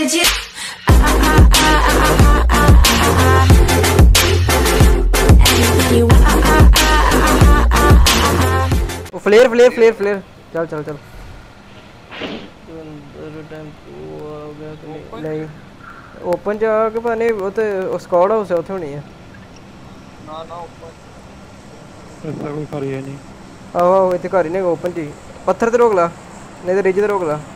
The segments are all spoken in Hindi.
फ्लेयर फ्लेयर फ्लेयर फ्लेयर चल चल चल नहीं ओपन च आ के पता नहीं वो तो स्क्वाड हाउस है, उथे होनी है ना ना ऊपर ऐसा कोई कर ही नहीं। आहो आहो इतने घर ही नहीं ओपन जी पत्थर ते रोक ला नहीं तो रिज ते रोक ला।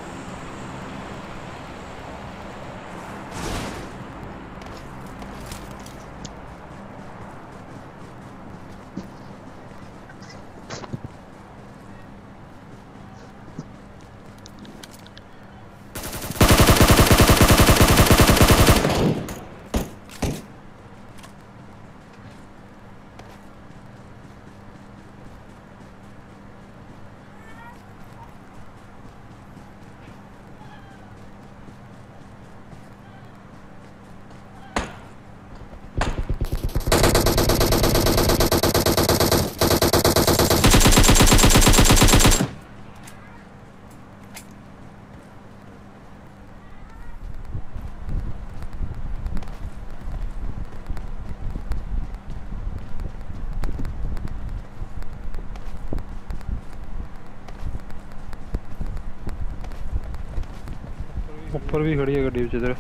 ऊपर भी खड़ी है गड्डी इधर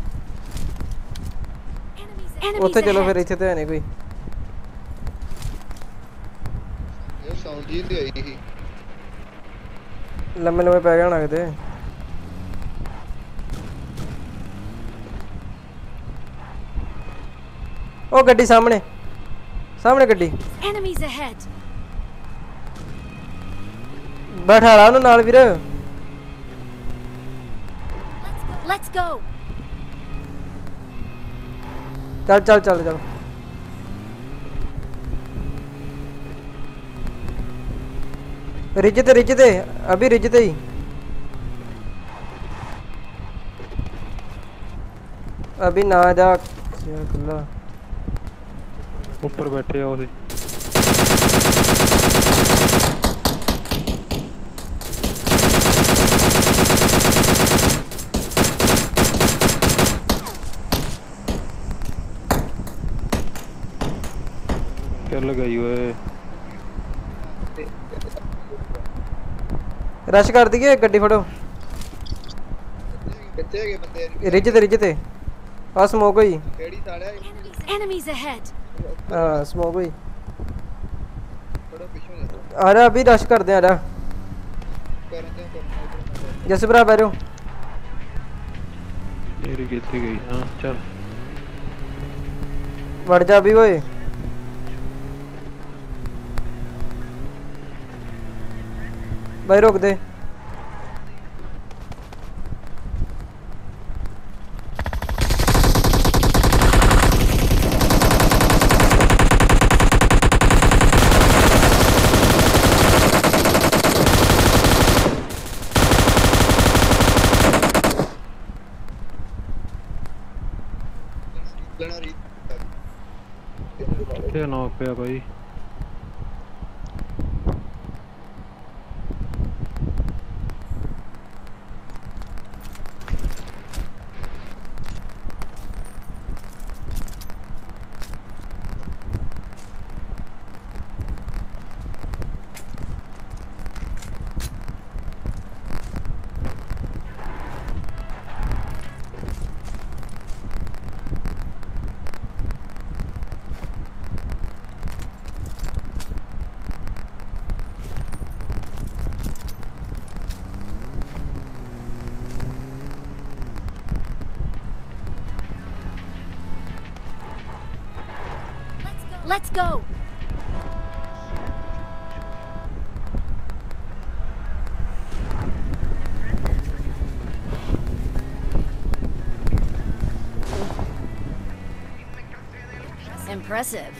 उथे चलो फिर इथे तो है नहीं कोई ये साउंड जी ते आई ही लम्बे लम्बे पै गए होना किते। ओ गड्डी सामने सामने गड्डी बैठा ला उन्हें नाल वीर Let's go. चल चल चल चल रिजते अभी रिजते ही अभी ना जा खुला ऊपर बैठे हो उसे लगाई हुए रश कर दिए गड्डी फड़ो कितने के बंदे रिजते आ स्मोक हुई केड़ी साड़े Enemies ahead. हां स्मोक हुई थोड़ा पीछे ले आ रहा अभी रश कर दे आ रहा जैसे भरा बैठो मेरी कितनी गई। हां चल बढ़ जा अभी ओए भाई रोक दे कितने नॉक पे भाई Let's go. Impressive.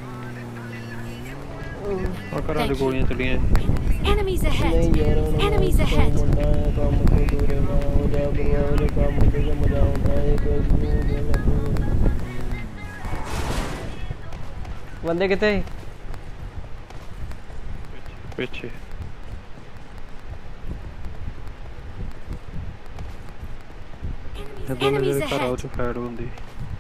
Enemies ahead. Enemies ahead. बंदे कितने पीछे Enemies ਜਦੋਂ Enemies ਜਿਹੜੇ ਘਰ ਆ ਉਹ ahead. ਚ ਫੈਡ ਹੁੰਦੀ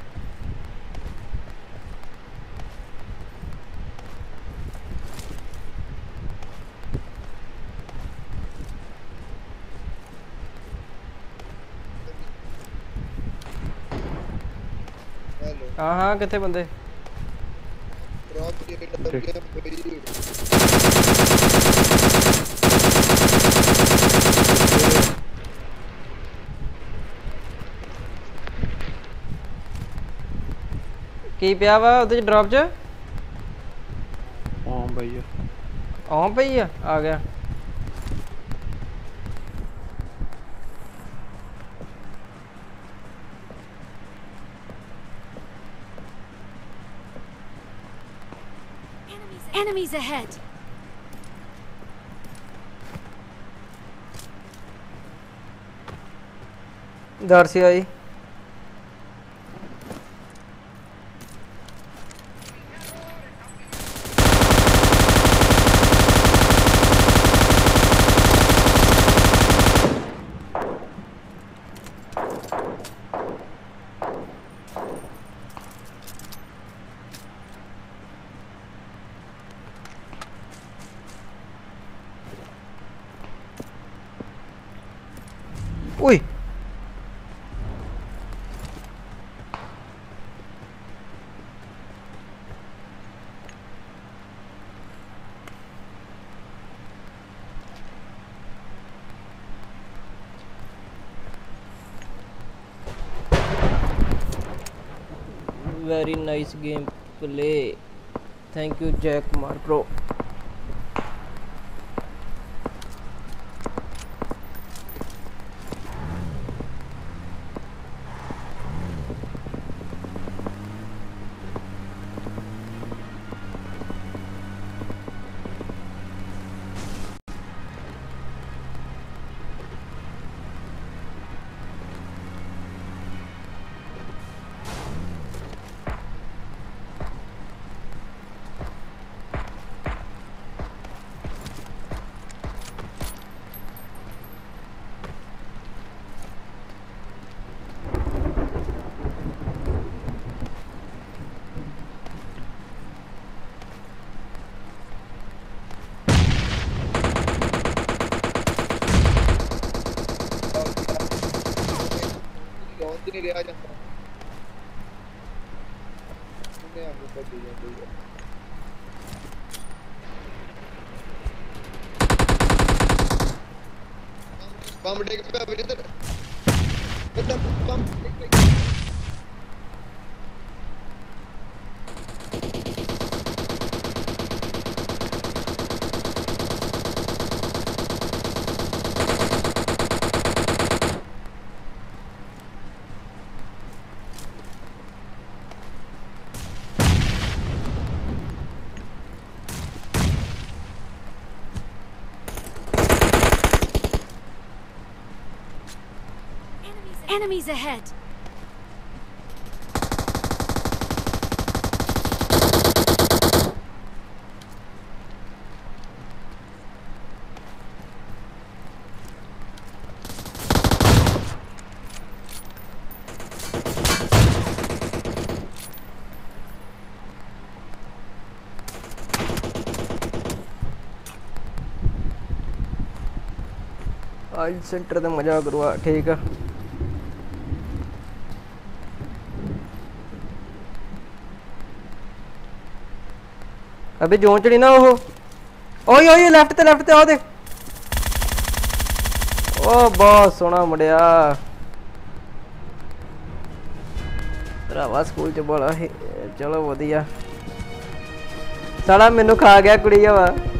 हेलो हाँ हाँ कितने बंदे ड्रॉप के डर गया भाई ਕੀ ਪਿਆ ਵਾ ਉਹਦੇ ਚ ਡ੍ਰੌਪ ਚ ਹਾਂ ਬਈ ਆਉਂ ਪਈ ਆ ਗਿਆ Enemies ahead. ਦਰਸੀ ਆਈ ਓਏ very nice game play thank you Jack Kumar bro पहुंच नहीं रहा जाता मैं आगे बढ़ जाती है बम टेक पे अभी इधर बम टेक Enemies ahead. आज सेंटर ते मजा करुआ ठीक है अबे जोन चढ़ी ना वो ओए ओए लेफ्ट ते आओ देख ओ बहुत सोहना मुंडिया भरावा स्कूल च बड़ा चलो वधिया साला मैनू खा गया कुड़ी हवा